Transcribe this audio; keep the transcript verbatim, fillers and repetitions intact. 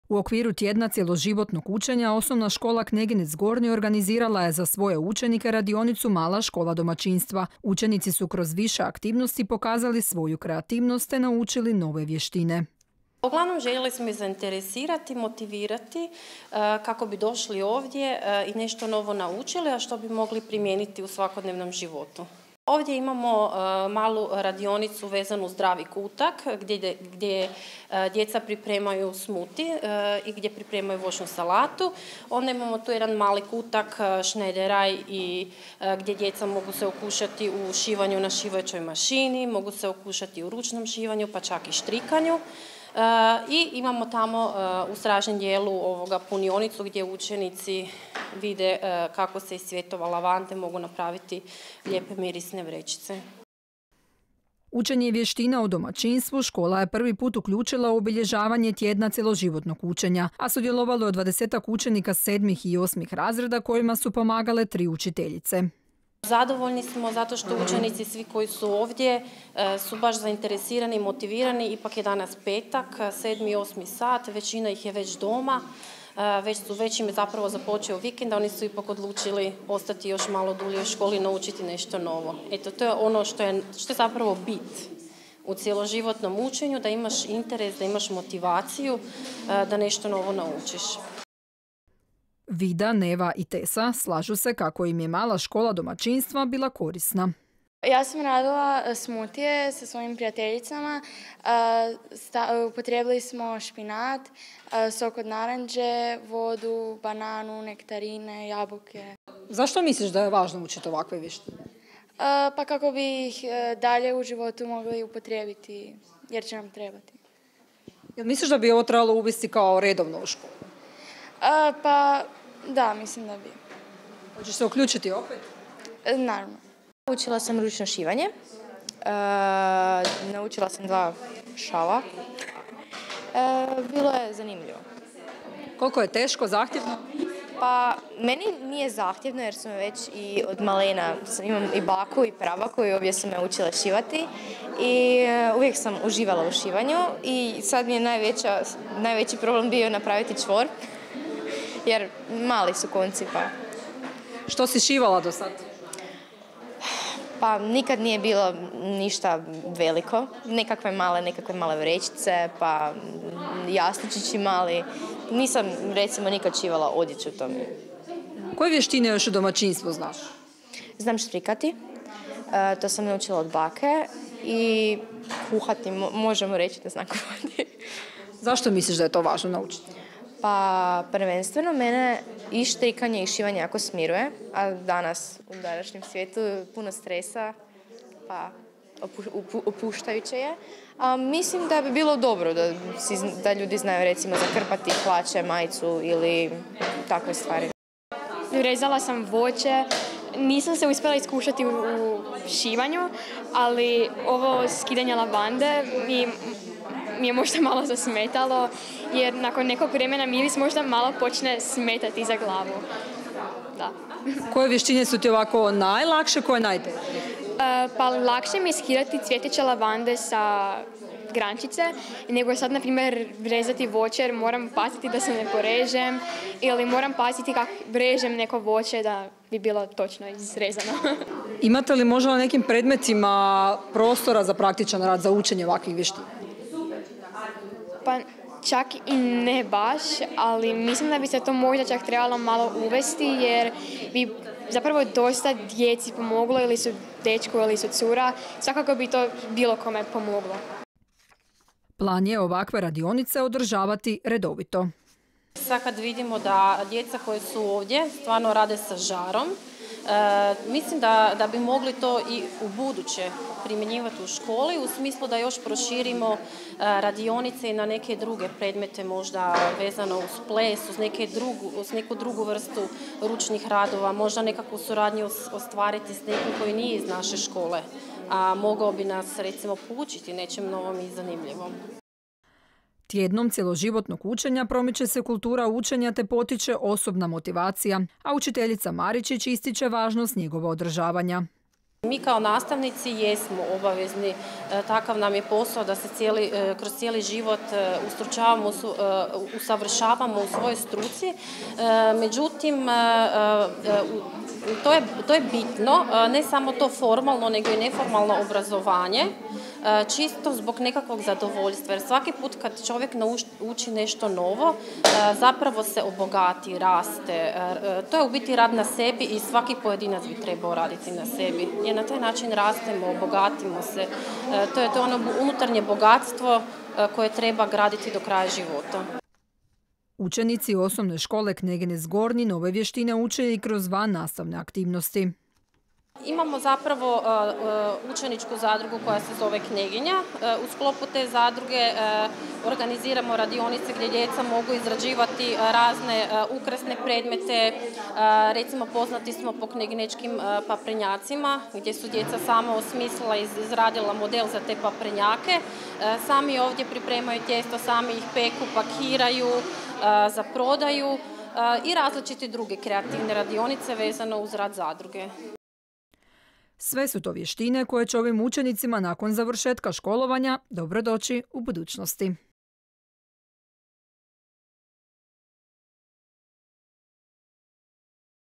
U okviru tjedna cjeloživotnog učenja osnovna škola Kneginec Gornji organizirala je za svoje učenike radionicu Mala škola domaćinstva. Učenici su kroz više aktivnosti pokazali svoju kreativnost te naučili nove vještine. Uglavnom željeli smo ih zainteresirati, motivirati kako bi došli ovdje i nešto novo naučili, a što bi mogli primijeniti u svakodnevnom životu. Ovdje imamo malu radionicu vezanu uz zdravi kutak gdje, gdje djeca pripremaju smuti i gdje pripremaju voćnu salatu. Onda imamo tu jedan mali kutak šnederaj i gdje djeca mogu se okušati u šivanju na šivaćoj mašini, mogu se okušati u ručnom šivanju pa čak i štrikanju. I imamo tamo u stražnjem dijelu ovoga punionicu gdje učenici vide kako se iz cvjetova lavande mogu napraviti lijepe mirisne vrećice. Učenje vještina u domaćinstvu škola je prvi put uključila u obilježavanje tjedna cjeloživotnog učenja, a sudjelovalo je dvadesetak učenika sedmih i osmih razreda kojima su pomagale tri učiteljice. Zadovoljni smo zato što učenici svi koji su ovdje su baš zainteresirani i motivirani. Ipak je danas petak, sedmi i osmi sat, većina ih je već doma, već su već im je zapravo započeo vikend, a oni su ipak odlučili ostati još malo dulje u školi i naučiti nešto novo. Eto, to je ono što je, što je zapravo bit u cjeloživotnom učenju, da imaš interes, da imaš motivaciju, da nešto novo naučiš. Vida, Neva i Tesa slažu se kako im je mala škola domaćinstva bila korisna. Ja sam radila smutije sa svojim prijateljicama. Upotrijebili smo špinat, sok od naranđe, vodu, bananu, nektarine, jabuke. Zašto misliš da je važno učiti ovakve vještine? Pa kako bi ih dalje u životu mogli upotrijebiti, jer će nam trebati. Jel misliš da bi ovo trebalo uvesti kao redovno u školu? Pa da, mislim da bi. Hoćeš se uključiti opet? Naravno. Učila sam ručno šivanje. E, naučila sam dva šala. E, bilo je zanimljivo. Koliko je teško, zahtjevno? Pa, meni nije zahtjevno jer sam već i od malena, imam i baku i prabaku i obje sam me učila šivati. I uvijek sam uživala u šivanju i sad mi je najveća, najveći problem bio napraviti čvor. Jer mali su konci pa... Što si šivala do sad? Pa nikad nije bilo ništa veliko. Nekakve male, nekakve male vrećice, pa jasličići mali. Nisam recimo nikad šivala odjeću tome. Koje vještine još u domaćinstvu znaš? Znam štrikati, e, to sam naučila od bake i kuhati, možemo reći da znam kuhati. Zašto misliš da je to važno naučiti? Pa prvenstveno mene i štrikanje i šivanje jako smiruje, a danas u današnjem svijetu puno stresa, pa opuštajuće je. A mislim da bi bilo dobro da, da ljudi znaju recimo zakrpati hlače, majicu ili takve stvari. Rezala sam voće, nisam se uspjela iskušati u, u šivanju, ali ovo skidanje lavande mi mi je možda malo zasmetalo, jer nakon nekog vremena miris možda malo počne smetati za glavu. Da. Koje vještine su ti ovako najlakše, koje najteže? Uh, pa lakše mi je skidati cvjetiće lavande sa grančice, nego sad, na primjer, rezati voće, jer moram paziti da se ne porežem, ili moram paziti kako režem neko voće da bi bilo točno izrezano. Imate li možda na nekim predmetima prostora za praktičan rad, za učenje ovakvih vještina? Pa čak i ne baš, ali mislim da bi se to možda čak trebalo malo uvesti, jer bi zapravo dosta djeci pomoglo, ili su dečko ili su cura, svakako bi to bilo kome pomoglo. Plan je ovakve radionice održavati redovito. Sad kad vidimo da djeca koje su ovdje stvarno rade sa žarom, E, mislim da, da bi mogli to i u buduće primjenjivati u školi, u smislu da još proširimo e, radionice i na neke druge predmete, možda vezano uz ples, uz, neke drugu, uz neku drugu vrstu ručnih radova, možda nekakvu suradnju ostvariti s nekim koji nije iz naše škole, a mogao bi nas recimo poučiti nečem novom i zanimljivom. Tjednom cjeloživotnog učenja promiče se kultura učenja te potiče osobna motivacija, a učiteljica Maričić ističe važnost njegova održavanja. Mi kao nastavnici jesmo obavezni, takav nam je posao da se cijeli, kroz cijeli život ustručavamo, usavršavamo u svojoj struci. Međutim, to je, to je bitno, ne samo to formalno, nego i neformalno obrazovanje, čisto zbog nekakvog zadovoljstva. Jer svaki put kad čovjek nauči nešto novo, zapravo se obogati, raste. To je u biti rad na sebi i svaki pojedinac bi trebao raditi na sebi. Jer na taj način rastemo, obogatimo se. To je to ono unutarnje bogatstvo koje treba graditi do kraja života. Učenici osnovne škole Kneginec Gornji nove vještine uče i kroz van nastavne aktivnosti. Imamo zapravo učeničku zadrugu koja se zove Kneginja. U sklopu te zadruge organiziramo radionice gdje djeca mogu izrađivati razne ukrasne predmete. Recimo poznati smo po kneginečkim paprenjacima gdje su djeca sama osmislila i izradila model za te paprenjake. Sami ovdje pripremaju tijesto, sami ih peku, pakiraju za prodaju i različite druge kreativne radionice vezano uz rad zadruge. Sve su to vještine koje će ovim učenicima nakon završetka školovanja dobro doći u budućnosti.